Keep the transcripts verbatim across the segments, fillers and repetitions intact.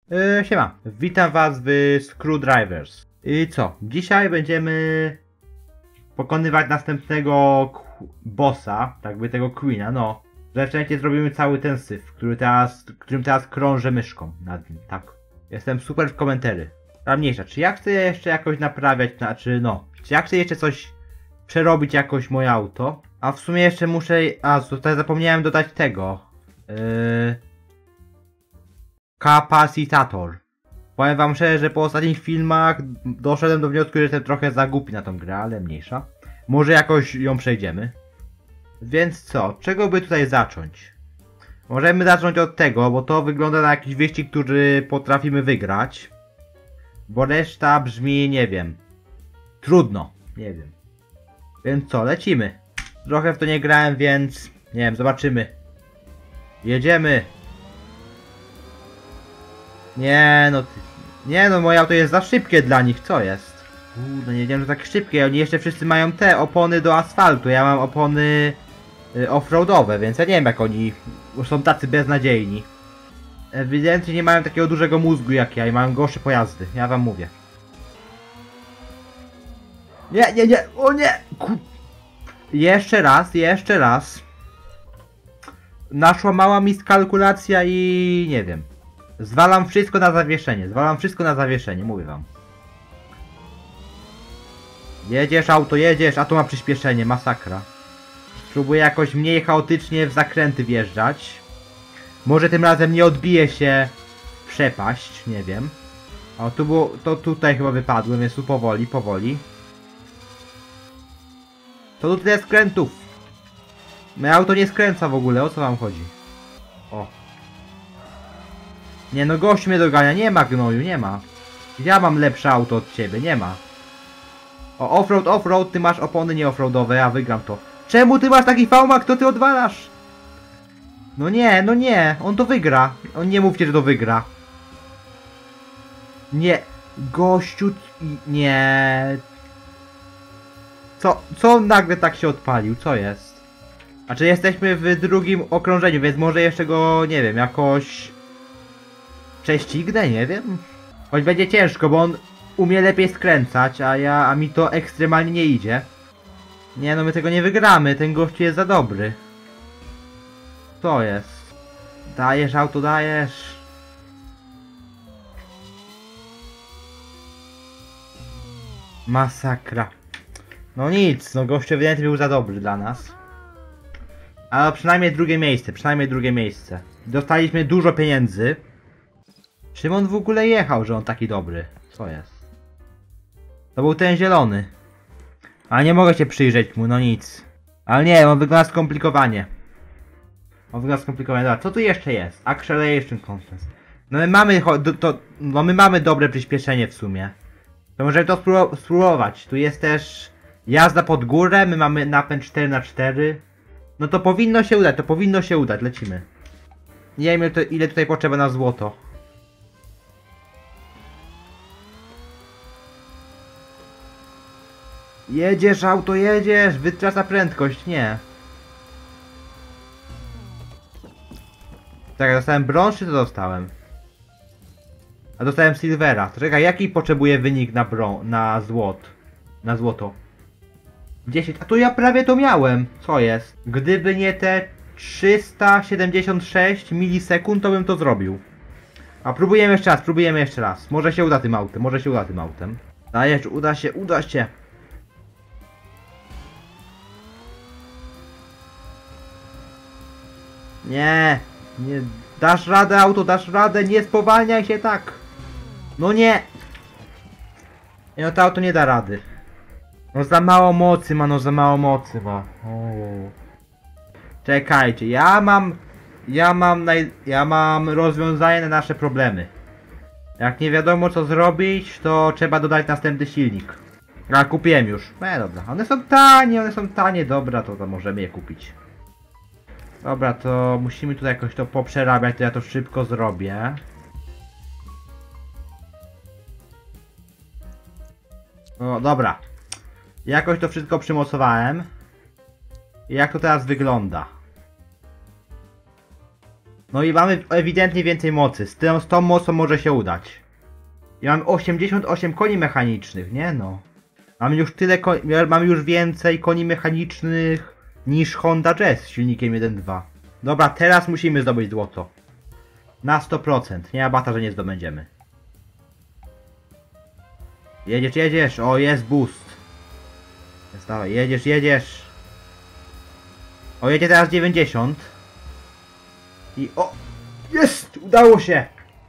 Yy, siema, witam was w Screwdrivers. I co? Dzisiaj będziemy pokonywać następnego bossa, tak by tego Queena, no. Że wcześniej zrobimy cały ten syf, który teraz, którym teraz krążę myszką nad nim, tak. Jestem super w komentary. Ta mniejsza, czy ja chcę jeszcze jakoś naprawiać, znaczy no, czy ja chcę jeszcze coś przerobić jakoś moje auto? A w sumie jeszcze muszę, a tutaj zapomniałem dodać tego. Yy... Kapacitator. Powiem wam szczerze, że po ostatnich filmach doszedłem do wniosku, że jestem trochę za głupi na tą grę, ale mniejsza. Może jakoś ją przejdziemy. Więc co? Czego by tutaj zacząć? Możemy zacząć od tego, bo to wygląda na jakiś wyścig, który potrafimy wygrać. Bo reszta brzmi, nie wiem. Trudno. Nie wiem. Więc co? Lecimy. Trochę w to nie grałem, więc... nie wiem, zobaczymy. Jedziemy. Nie no, ty... nie no, moje auto jest za szybkie dla nich, co jest? Kurde, nie wiedziałem, że tak szybkie, oni jeszcze wszyscy mają te opony do asfaltu, ja mam opony y, offroadowe, więc ja nie wiem jak oni są tacy beznadziejni. Ewidentnie nie mają takiego dużego mózgu jak ja i mają gorsze pojazdy, ja wam mówię. Nie, nie, nie, o nie! Ku... Jeszcze raz, jeszcze raz. Naszła mała miskalkulacja i nie wiem. Zwalam wszystko na zawieszenie, zwalam wszystko na zawieszenie, mówię wam. Jedziesz auto, jedziesz, a tu ma przyspieszenie, masakra. Spróbuję jakoś mniej chaotycznie w zakręty wjeżdżać. Może tym razem nie odbije się w przepaść, nie wiem. O, tu było, to tutaj chyba wypadłem, więc tu powoli, powoli. To tu tyle skrętów. Moje auto nie skręca w ogóle, o co wam chodzi? O. Nie no, gość mnie dogania, nie ma gnoju, nie ma. Ja mam lepsze auto od ciebie, nie ma. O, offroad, offroad, ty masz opony nie offroadowe, ja wygram to. Czemu ty masz taki fałmak, to ty odwalasz? No nie, no nie, on to wygra. On nie mówcie, że to wygra. Nie, gościu, nie. Co, co on nagle tak się odpalił, co jest? Znaczy jesteśmy w drugim okrążeniu, więc może jeszcze go, nie wiem, jakoś... prześcignę, nie wiem. Choć będzie ciężko, bo on umie lepiej skręcać, a ja, a mi to ekstremalnie nie idzie. Nie no, my tego nie wygramy, ten gościu jest za dobry. Co jest? Dajesz auto, dajesz. Masakra. No nic, no gościu ewidentnie był za dobry dla nas. Ale przynajmniej drugie miejsce, przynajmniej drugie miejsce. Dostaliśmy dużo pieniędzy. Czym on w ogóle jechał, że on taki dobry? Co jest? To był ten zielony. Ale nie mogę się przyjrzeć mu, no nic. Ale nie, on wygląda skomplikowanie. On wygląda skomplikowanie. Dobra, co tu jeszcze jest? Acceleration Constance. No my mamy, to, no my mamy dobre przyspieszenie w sumie. To możemy to spróbować. Tu jest też jazda pod górę, my mamy napęd cztery na cztery. No to powinno się udać, to powinno się udać, lecimy. Nie wiem ile tutaj potrzeba na złoto. Jedziesz auto, jedziesz! Wytracza prędkość, nie. Tak, dostałem brąz czy to dostałem? A dostałem silvera. Czekaj, jaki potrzebuję wynik na brą... na złot? Na złoto. dziesięć. A to ja prawie to miałem. Co jest? Gdyby nie te trzysta siedemdziesiąt sześć milisekund, to bym to zrobił. A próbujemy jeszcze raz, próbujemy jeszcze raz. Może się uda tym autem, może się uda tym autem. Dajesz, uda się, uda się. Nie, nie, dasz radę auto, dasz radę, nie spowalniaj się tak. No nie. Nie, no to auto nie da rady. No za mało mocy ma, no za mało mocy ma. O. Czekajcie, ja mam, ja mam, naj, ja mam rozwiązanie na nasze problemy. Jak nie wiadomo co zrobić, to trzeba dodać następny silnik. A kupiłem już. No dobra, one są tanie, one są tanie, dobra, to, to możemy je kupić. Dobra, to musimy tutaj jakoś to poprzerabiać, to ja to szybko zrobię. No dobra. Jakoś to wszystko przymocowałem. I jak to teraz wygląda? No i mamy ewidentnie więcej mocy. Z tą, z tą mocą może się udać. I mamy osiemdziesiąt osiem koni mechanicznych, nie no. Mamy już tyle koni, mamy już więcej koni mechanicznych niż Honda Jazz z silnikiem jeden dwa. Dobra, teraz musimy zdobyć złoto. Na sto procent. Nie ma bata, że nie zdobędziemy. Jedziesz, jedziesz. O, jest boost. Jest, dawaj, jedziesz, jedziesz. O, jedzie teraz dziewięćdziesiąt. I o! Jest! Udało się!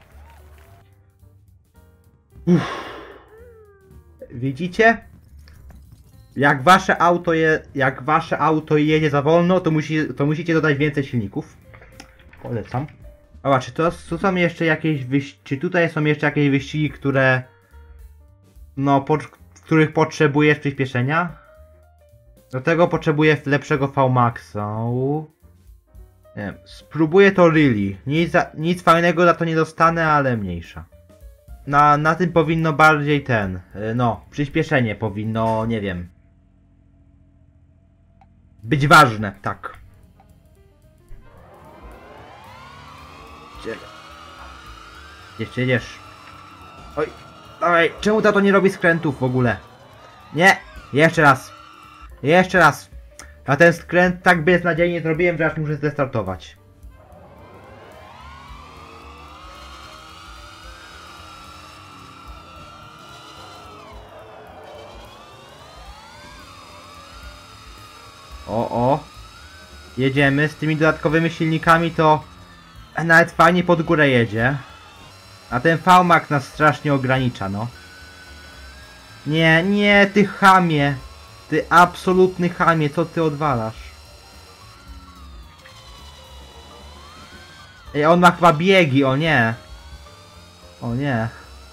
Uff. Widzicie? Jak wasze auto je, jak wasze auto jedzie za wolno, to, musi, to musicie dodać więcej silników. Polecam. Dobra, czy to tu są jeszcze jakieś wyścigi, czy tutaj są jeszcze jakieś wyścigi, które no, po, w których potrzebujesz przyspieszenia? Do tego potrzebuję lepszego V-Maxa. Nie wiem, spróbuję to really. Nic, nic fajnego za to nie dostanę, ale mniejsza. Na, na tym powinno bardziej ten, no, przyspieszenie powinno, nie wiem, być ważne, tak. Jeszcze jedziesz. Oj, dawaj, czemu tato nie robi skrętów w ogóle? Nie, jeszcze raz. Jeszcze raz. A ten skręt tak beznadziejnie zrobiłem, że aż muszę zrestartować. O, o. Jedziemy z tymi dodatkowymi silnikami, to nawet fajnie pod górę jedzie. A ten V-Max nas strasznie ogranicza, no. Nie, nie, ty chamie. Ty absolutny chamie, co ty odwalasz? Ej, on ma chyba biegi, o nie. O nie.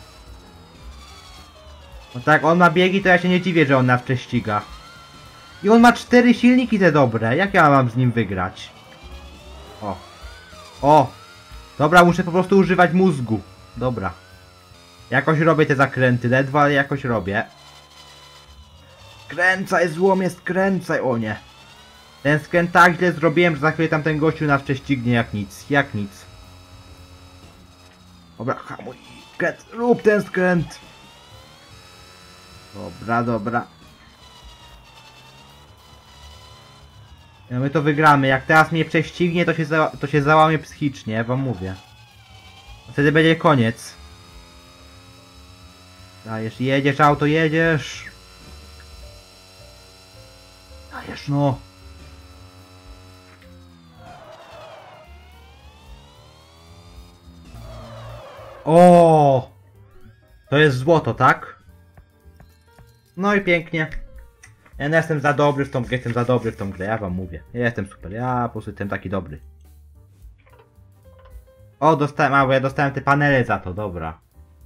No tak, on ma biegi, to ja się nie dziwię, że on nas prześciga. I on ma cztery silniki te dobre. Jak ja mam z nim wygrać? O. O. Dobra, muszę po prostu używać mózgu. Dobra. Jakoś robię te zakręty, ledwo, ale jakoś robię. Skręcaj, złomie, skręcaj, o nie. Ten skręt tak źle zrobiłem, że za chwilę tamten gościu nas prześcignie jak nic, jak nic. Dobra, hamuj, skręt, rób ten skręt. Dobra, dobra. No my to wygramy, jak teraz mnie prześcignie, to się, za, to się załamie psychicznie, ja wam mówię. Wtedy będzie koniec. Dajesz, jedziesz auto, jedziesz. Dajesz, no. O! To jest złoto, tak? No i pięknie. Ja nie jestem za dobry w tą grę, jestem za dobry w tą grę, ja wam mówię. Ja jestem super, ja po prostu jestem taki dobry. O, dostałem, a bo ja dostałem te panele za to, dobra.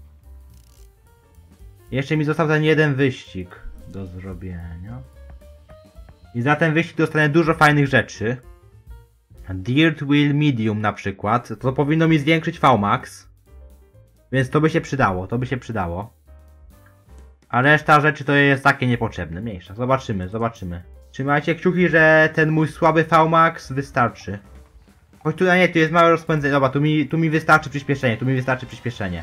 Jeszcze mi został ten jeden wyścig do zrobienia. I za ten wyścig dostanę dużo fajnych rzeczy. Dirt Wheel Medium na przykład. To powinno mi zwiększyć V-Max. Więc to by się przydało, to by się przydało. A reszta rzeczy to jest takie niepotrzebne, mniejsza. Zobaczymy, zobaczymy. Trzymajcie kciuki, że ten mój słaby V-Max wystarczy. Choć tu, a nie, tu jest małe rozpędzenie. Dobra, tu mi, tu mi wystarczy przyspieszenie, tu mi wystarczy przyspieszenie.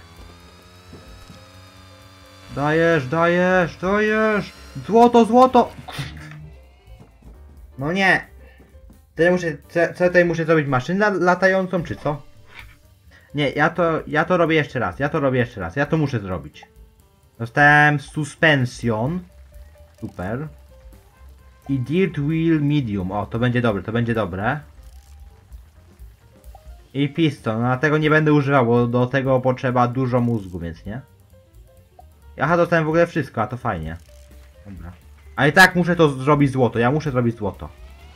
Dajesz, dajesz, dajesz! Złoto, złoto! No nie! To ja muszę, co, co tutaj muszę zrobić? Maszynę latającą, czy co? Nie, ja to, ja to robię jeszcze raz, ja to robię jeszcze raz, ja to muszę zrobić. Dostałem suspension. Super. I Dirt Wheel Medium. O, to będzie dobre, to będzie dobre. I piston, no, a tego nie będę używał, bo do tego potrzeba dużo mózgu, więc nie. Aha, dostałem w ogóle wszystko, a to fajnie. Dobra. A i tak muszę to zrobić złoto, ja muszę zrobić złoto.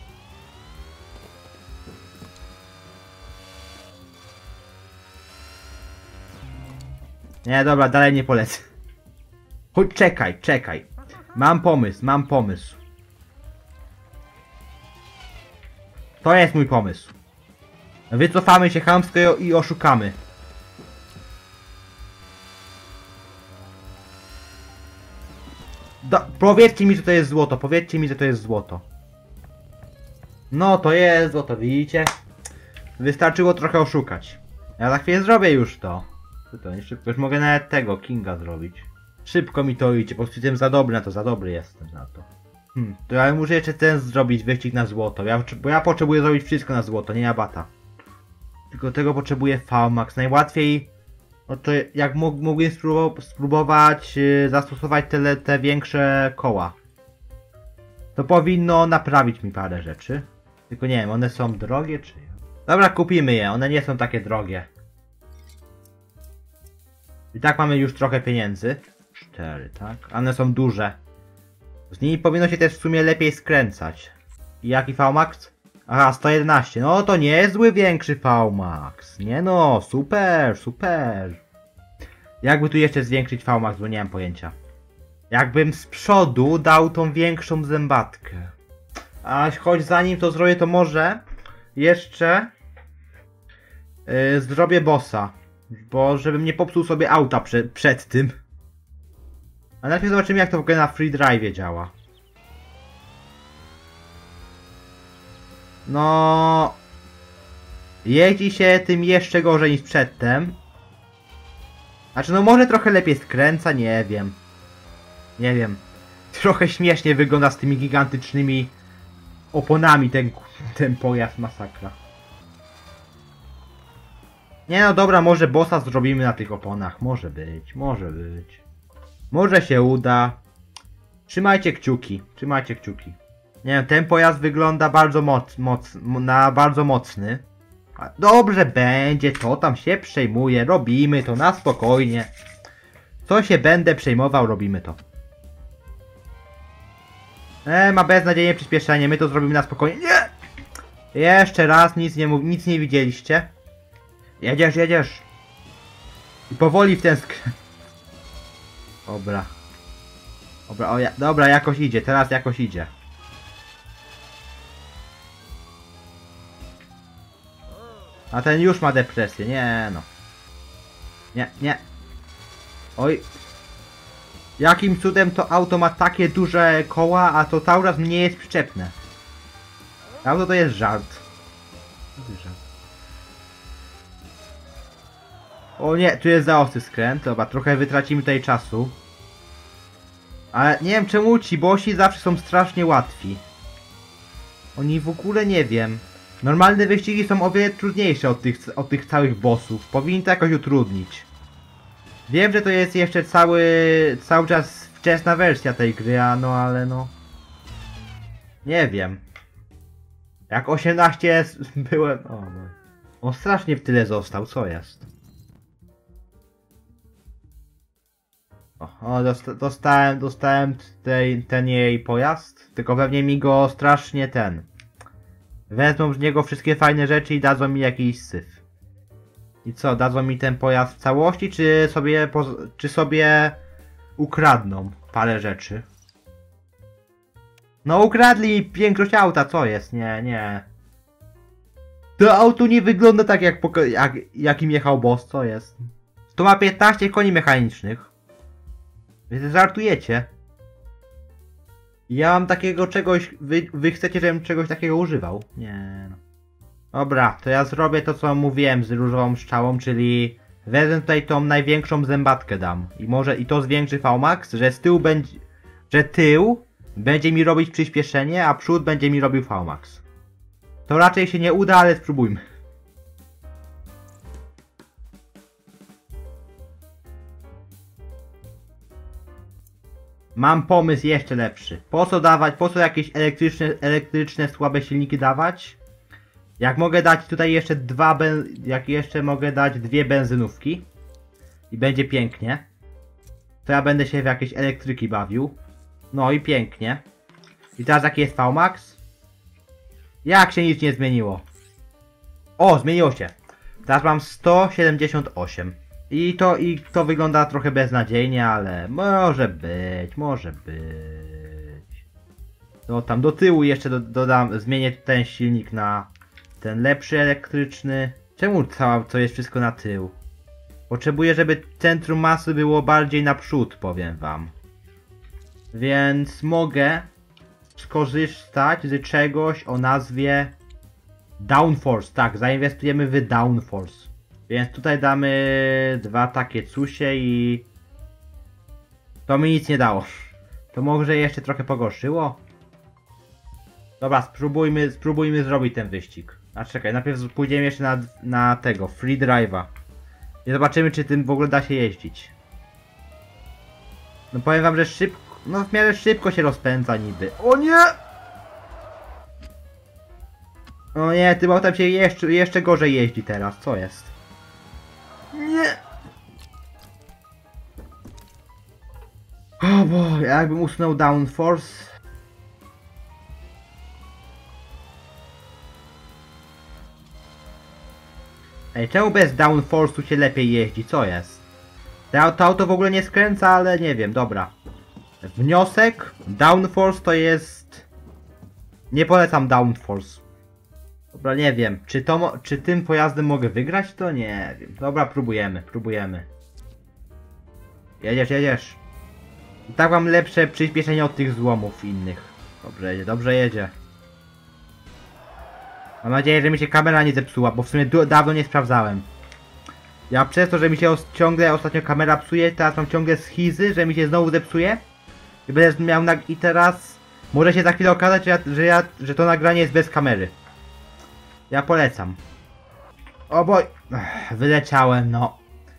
Nie, dobra, dalej nie polecę. Chodź, czekaj, czekaj. Mam pomysł, mam pomysł. To jest mój pomysł. Wycofamy się chamsko i oszukamy. Do, powiedzcie mi, że to jest złoto, powiedzcie mi, że to jest złoto. No, to jest złoto, widzicie? Wystarczyło trochę oszukać. Ja za chwilę zrobię już to. To nie szybko, już mogę nawet tego Kinga zrobić. Szybko mi to idzie, po prostu jestem za dobry na to, za dobry jestem na to. Hmm, to ja muszę jeszcze ten zrobić, wyścig na złoto, ja, bo ja potrzebuję zrobić wszystko na złoto, nie na bata. Tylko tego potrzebuję V max, najłatwiej, no to jak mógł, mógłbym spróbować, spróbować yy, zastosować te, te większe koła. To powinno naprawić mi parę rzeczy. Tylko nie wiem, one są drogie czy... Dobra, kupimy je, one nie są takie drogie. I tak mamy już trochę pieniędzy. Cztery, tak? One są duże. Z nimi powinno się też w sumie lepiej skręcać. I jaki V max? Aha, sto jedenaście. No to niezły większy V max. Nie no, super, super. Jakby tu jeszcze zwiększyć V max, bo nie mam pojęcia. Jakbym z przodu dał tą większą zębatkę. A choć zanim to zrobię, to może jeszcze yy, zrobię bossa. Bo żebym nie popsuł sobie auta prze, przed tym. A najpierw zobaczymy, jak to w ogóle na free drive działa. No... Jeździ się tym jeszcze gorzej niż przedtem. Znaczy, no może trochę lepiej skręca, nie wiem. Nie wiem. Trochę śmiesznie wygląda z tymi gigantycznymi oponami ten, ten pojazd, masakra. Nie no dobra, może bossa zrobimy na tych oponach. Może być, może być. Może się uda. Trzymajcie kciuki, trzymajcie kciuki. Nie wiem, ten pojazd wygląda bardzo moc, moc, na bardzo mocny. Dobrze będzie, to tam się przejmuje, robimy to na spokojnie. Co się będę przejmował, robimy to. E, ma beznadziejnie przyspieszenie, my to zrobimy na spokojnie. Nie! Jeszcze raz, nic nie mów, nic nie widzieliście. Jedziesz, jedziesz. I powoli w ten skręt. Dobra. Dobra, o, ja, dobra, jakoś idzie, teraz jakoś idzie. A ten już ma depresję, nie no. Nie, nie. Oj. Jakim cudem to auto ma takie duże koła, a to cały raz nie jest przyczepne. Auto to jest żart. To jest żart. O nie, tu jest za ostry skręt, dobra, trochę wytracimy tutaj czasu. Ale nie wiem czemu ci bossi zawsze są strasznie łatwi. Oni w ogóle nie wiem. Normalne wyścigi są o wiele trudniejsze od tych, od tych całych bossów. Powinni to jakoś utrudnić. Wiem, że to jest jeszcze cały, cały czas wczesna wersja tej gry, a no ale no... Nie wiem. Jak osiemnaście byłem... O no. On strasznie w tyle został, co jest? O, o dosta dostałem, dostałem tej, ten jej pojazd, tylko pewnie mi go strasznie ten... Wezmą z niego wszystkie fajne rzeczy i dadzą mi jakiś syf. I co, dadzą mi ten pojazd w całości, czy sobie, czy sobie ukradną parę rzeczy? No ukradli mi większość auta, co jest? Nie, nie. To auto nie wygląda tak jak, jak jakim jechał boss, co jest? To ma piętnaście koni mechanicznych. Wy żartujecie? Ja mam takiego czegoś, wy, wy chcecie, żebym czegoś takiego używał? Nie no. Dobra, to ja zrobię to, co mówiłem z różową strzałą, czyli wezmę tutaj tą największą zębatkę dam. I może i to zwiększy V max, że z tyłu będzie, że tył będzie mi robić przyspieszenie, a przód będzie mi robił V max. To raczej się nie uda, ale spróbujmy. Mam pomysł jeszcze lepszy. Po co dawać, po co jakieś elektryczne, elektryczne słabe silniki dawać? Jak mogę dać tutaj jeszcze dwa ben... Jak jeszcze mogę dać dwie benzynówki i będzie pięknie, to ja będę się w jakieś elektryki bawił. No i pięknie. I teraz jaki jest V max? Jak się nic nie zmieniło? O, zmieniło się. Teraz mam sto siedemdziesiąt osiem. I to, i to wygląda trochę beznadziejnie, ale może być, może być. No tam do tyłu jeszcze do, dodam, zmienię ten silnik na ten lepszy elektryczny. Czemu cała, to jest wszystko na tył? Potrzebuję, żeby centrum masy było bardziej naprzód, powiem wam. Więc mogę skorzystać z czegoś o nazwie Downforce, tak, zainwestujemy w Downforce. Więc tutaj damy dwa takie cusie i... To mi nic nie dało. To może jeszcze trochę pogorszyło? Dobra, spróbujmy, spróbujmy zrobić ten wyścig. A czekaj, najpierw pójdziemy jeszcze na, na tego, Free Drive'a. I zobaczymy, czy tym w ogóle da się jeździć. No powiem wam, że szybko, no w miarę szybko się rozpędza niby. O nie! O nie, tym autem się jeszcze, jeszcze gorzej jeździ teraz, co jest? Nie! O bo, jakbym usunął Downforce. Ej, czemu bez Downforce'u się lepiej jeździ? Co jest? To auto, auto w ogóle nie skręca, ale nie wiem, dobra. Wniosek, Downforce to jest... Nie polecam Downforce. Dobra, nie wiem, czy to, czy tym pojazdem mogę wygrać? To nie wiem. Dobra, próbujemy, próbujemy. Jedziesz, jedziesz. I tak mam lepsze przyspieszenie od tych złomów innych. Dobrze jedzie, dobrze jedzie. Mam nadzieję, że mi się kamera nie zepsuła, bo w sumie dawno nie sprawdzałem. Ja przez to, że mi się os ciągle ostatnio kamera psuje, teraz mam ciągle schizy, że mi się znowu zepsuje. I będę miał na... I teraz... Może się za chwilę okazać, że, ja, że, ja, że to nagranie jest bez kamery. Ja polecam. O boj... Ech, wyleciałem, no.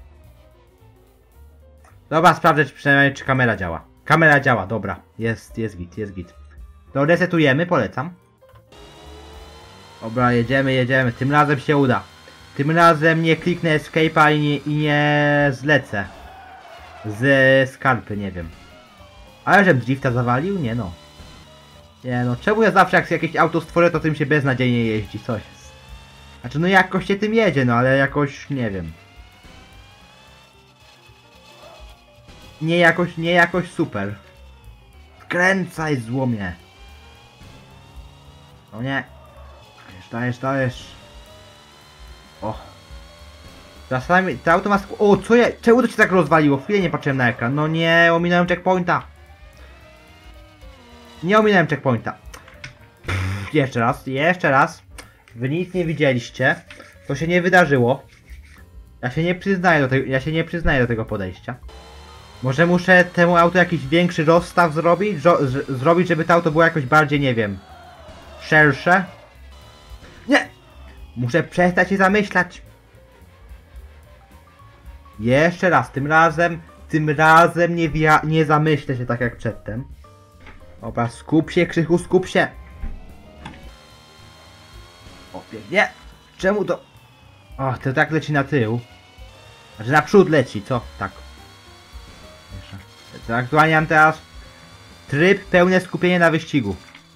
Dobra, sprawdzę czy przynajmniej czy kamera działa. Kamera działa, dobra. Jest, jest git, jest git. To resetujemy, polecam. Dobra, jedziemy, jedziemy. Tym razem się uda. Tym razem nie kliknę escape'a i nie, i nie zlecę. Z skarpy, nie wiem. Ale żebym drifta zawalił? Nie no. Nie no, czemu ja zawsze jak jakieś auto stworzę, to tym się beznadziejnie jeździ? Coś jest. Znaczy no jakoś się tym jedzie, no ale jakoś nie wiem. Nie jakoś, nie jakoś super. Skręcaj, złomie. No nie. Dajesz, dajesz, dajesz. O. Czasami to auto ma sk- O, co je? Czemu to się tak rozwaliło? Chwilę nie patrzyłem na ekran. No nie, ominąłem checkpointa. Nie ominąłem checkpointa. Pff, jeszcze raz, jeszcze raz. Wy nic nie widzieliście. To się nie wydarzyło. Ja się nie przyznaję do tego, ja się nie przyznaję do tego podejścia. Może muszę temu auto jakiś większy rozstaw zrobić? Zrobić, żeby to auto było jakoś bardziej, nie wiem, szersze? Nie! Muszę przestać się zamyślać. Jeszcze raz, tym razem, tym razem nie, wia nie zamyślę się tak jak przedtem. Dobra, skup się, Krzychu, skup się. O, nie! Czemu to... O, to tak leci na tył. Znaczy naprzód leci, co? Tak. To aktualnie mam teraz tryb pełne skupienie na wyścigu.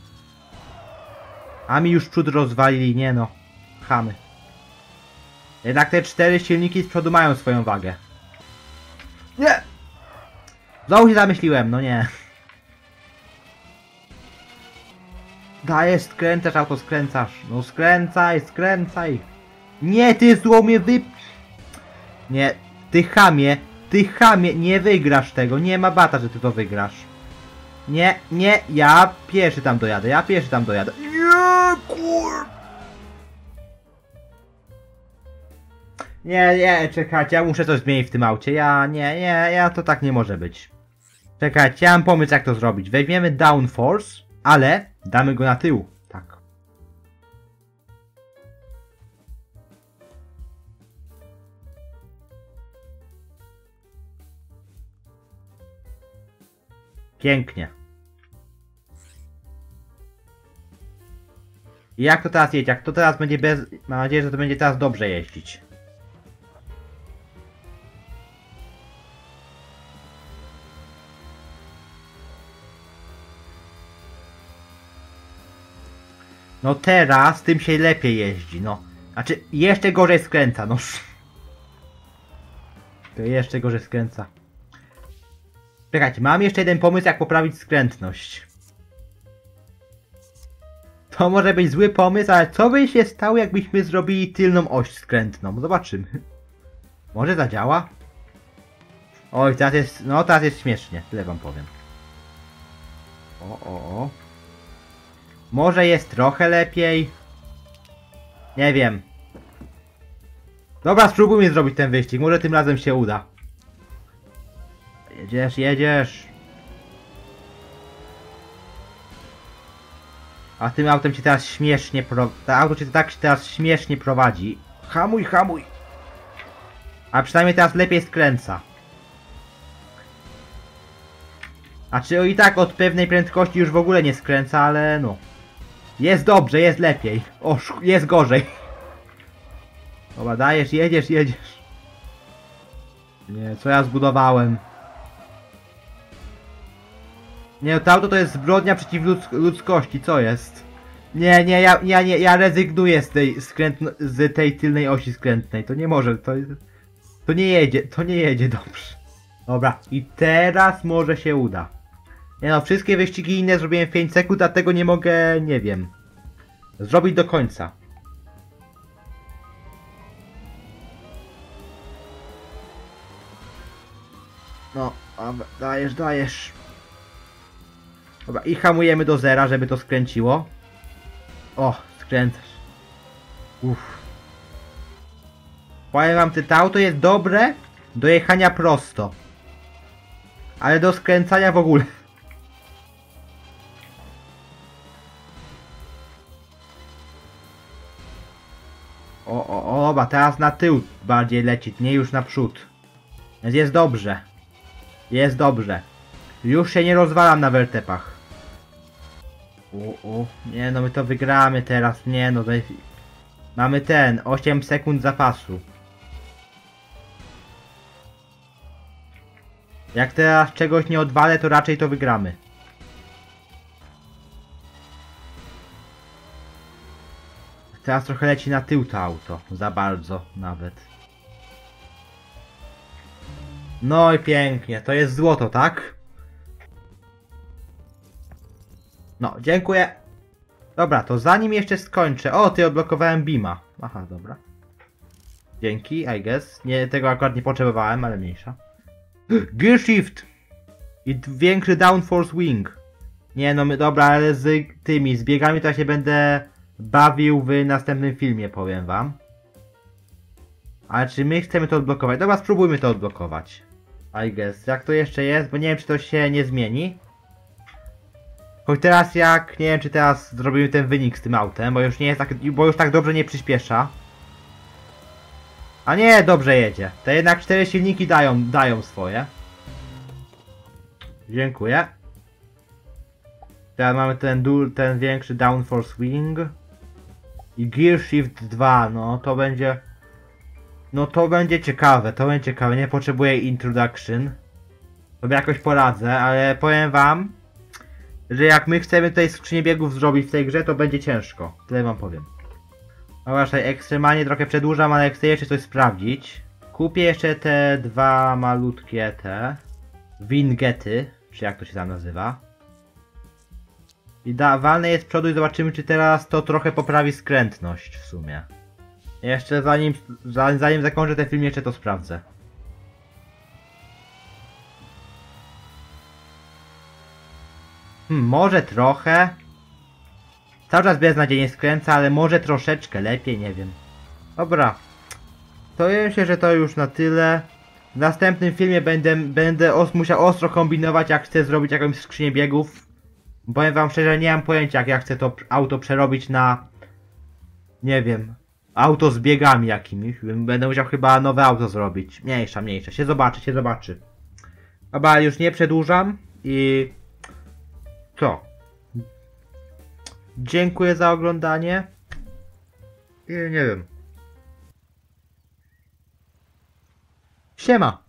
A mi już przód rozwalili, nie no. Chamy. Jednak te cztery silniki z przodu mają swoją wagę. Nie! Znowu się zamyśliłem, no nie. Dajesz, skręcasz, auto skręcasz. No skręcaj, skręcaj. Nie, ty złomie wy... Nie, ty chamie, ty chamie, nie wygrasz tego. Nie ma bata, że ty to wygrasz. Nie, nie, ja pierwszy tam dojadę, ja pierwszy tam dojadę. Nie, kur... Nie, nie, czekajcie, ja muszę coś zmienić w tym aucie. Ja, nie, nie, ja to tak nie może być. Czekajcie, ja mam pomysł jak to zrobić. Weźmiemy Downforce, ale damy go na tył. Tak. Pięknie. I jak to teraz jedzie? Jak to teraz będzie bez... Mam nadzieję, że to będzie teraz dobrze jeździć. No teraz tym się lepiej jeździ, no. Znaczy, jeszcze gorzej skręca, no. To jeszcze gorzej skręca. Czekajcie, mam jeszcze jeden pomysł, jak poprawić skrętność. To może być zły pomysł, ale co by się stało, jakbyśmy zrobili tylną oś skrętną? Zobaczymy. Może zadziała? Oj, teraz jest, no teraz jest śmiesznie, tyle wam powiem. O, o, o. Może jest trochę lepiej. Nie wiem. Dobra, spróbujmy zrobić ten wyścig. Może tym razem się uda. Jedziesz, jedziesz. A tym autem ci teraz śmiesznie pro... To auto cię tak teraz śmiesznie prowadzi. Hamuj, hamuj. A przynajmniej teraz lepiej skręca. A czy i tak od pewnej prędkości już w ogóle nie skręca, ale no. Jest dobrze, jest lepiej. O, jest gorzej. Dobra, dajesz, jedziesz, jedziesz. Nie, co ja zbudowałem? Nie, to auto to jest zbrodnia przeciw ludz ludzkości, co jest? Nie, nie, ja, ja, nie, ja rezygnuję z tej skrętno z tej tylnej osi skrętnej. To nie może, to, to nie jedzie, to nie jedzie dobrze. Dobra, i teraz może się uda. Nie no, wszystkie wyścigi inne zrobiłem w pięć sekund, dlatego nie mogę, nie wiem, zrobić do końca. No, dajesz, dajesz. Dobra, i hamujemy do zera, żeby to skręciło. O, skręcasz. Uff. Powiem wam, to auto jest dobre do jechania prosto. Ale do skręcania w ogóle. O, o, o, dobra, teraz na tył bardziej lecieć, nie już naprzód. Więc jest dobrze. Jest dobrze. Już się nie rozwalam na wertepach. O, o, nie no, my to wygramy teraz, nie no, to jest... Mamy ten, osiem sekund zapasu. Jak teraz czegoś nie odwalę, to raczej to wygramy. Teraz trochę leci na tył to auto, za bardzo nawet. No i pięknie, to jest złoto, tak? No, dziękuję. Dobra, to zanim jeszcze skończę... O, ty odblokowałem Bima. Aha, dobra. Dzięki, I guess. Nie, tego akurat nie potrzebowałem, ale mniejsza. Gear Shift! I większy Downforce Wing. Nie no, my, dobra, ale z tymi, z biegami to ja się będę bawił w następnym filmie, powiem wam. Ale czy my chcemy to odblokować? Dobra, spróbujmy to odblokować. I guess. Jak to jeszcze jest? Bo nie wiem, czy to się nie zmieni. Choć teraz jak... Nie wiem, czy teraz zrobimy ten wynik z tym autem, bo już nie jest tak... Bo już tak dobrze nie przyspiesza. A nie, dobrze jedzie. Te jednak cztery silniki dają, dają swoje. Dziękuję. Teraz mamy ten, ten większy Downforce Wing. I Gear Shift dwa, no to będzie... No to będzie ciekawe, to będzie ciekawe. Nie potrzebuję introduction. Sobie jakoś poradzę, ale powiem wam, że jak my chcemy tutaj skrzynię biegów zrobić w tej grze, to będzie ciężko. Tyle wam powiem. Dobra, tutaj ekstremalnie trochę przedłużam, ale chcę jeszcze coś sprawdzić. Kupię jeszcze te dwa malutkie te wingety, czy jak to się tam nazywa. I da, walne je z przodu i zobaczymy, czy teraz to trochę poprawi skrętność w sumie. Jeszcze zanim, zanim zakończę ten film, jeszcze to sprawdzę. Hmm, może trochę. Cały czas beznadziejnie skręca, ale może troszeczkę lepiej, nie wiem. Dobra. To myślę, że to już na tyle. W następnym filmie będę, będę os musiał ostro kombinować, jak chcę zrobić jakąś skrzynię biegów. Powiem wam szczerze, nie mam pojęcia, jak ja chcę to auto przerobić na... Nie wiem. Auto z biegami jakimiś. Będę musiał chyba nowe auto zrobić. Mniejsza, mniejsza. Się zobaczy, się zobaczy. Dobra, już nie przedłużam. I... Co? Dziękuję za oglądanie. I nie wiem. Siema.